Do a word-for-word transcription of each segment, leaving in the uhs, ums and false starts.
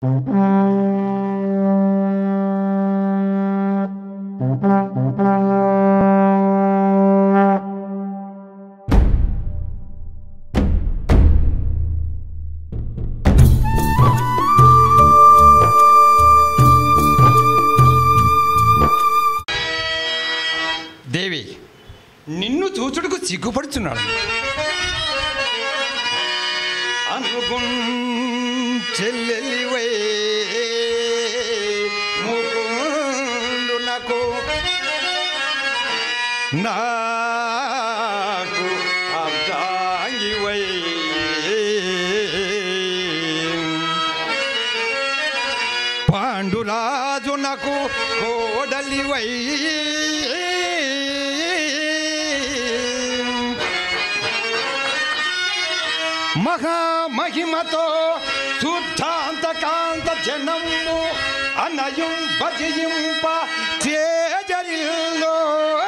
దేవి, నిన్ను చూచుటకు సిగ్గుపడుచున్నాడు. అనుగుంచెల్లెలివై ముకుందునకు నాకు అర్ధాంగివై పాండురాజునకు కోడలివై మహామహిమతో శుద్ధాంతకాంత జనము అనయం భజయింప తేజరిల్లో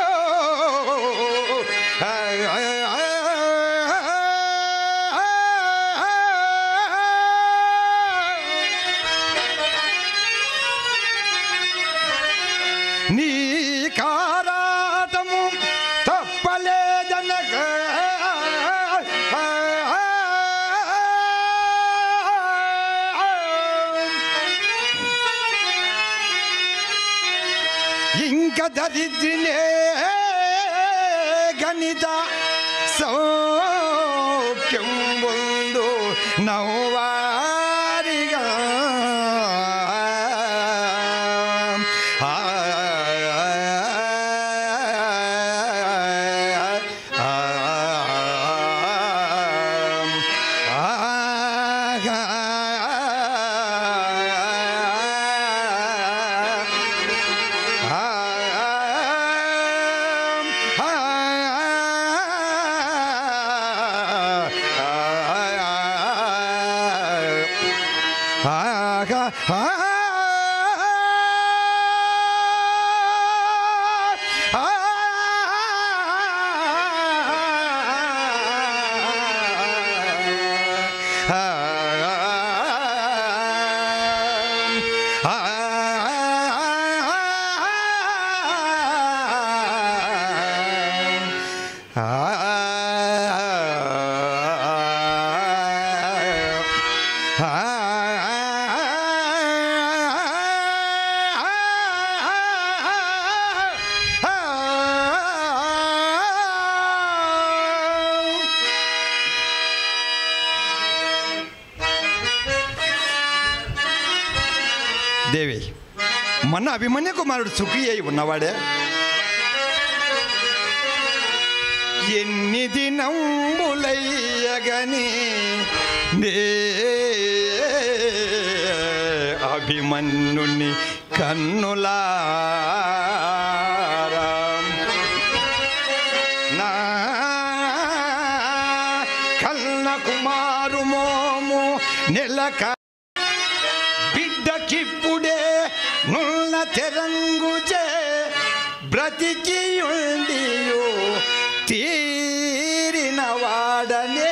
నీ కారాటము తప్పలేదనక ఇంక దరిద్రినే గణిత సౌఖ్యం ముందు నవ్వారిగా దేవి, మన అభిమన్య కుమారుడు సుఖి అయి ఉన్నవాడే ఎన్ని దినంబులయ్యగని నే అభిమన్యుని కన్నులారా నా కన్న కుమారు మోము నెలక బిడ్డకిప్పుడే నున్న తెరంగుచే బ్రతికియుండియు తీరిన వాడనే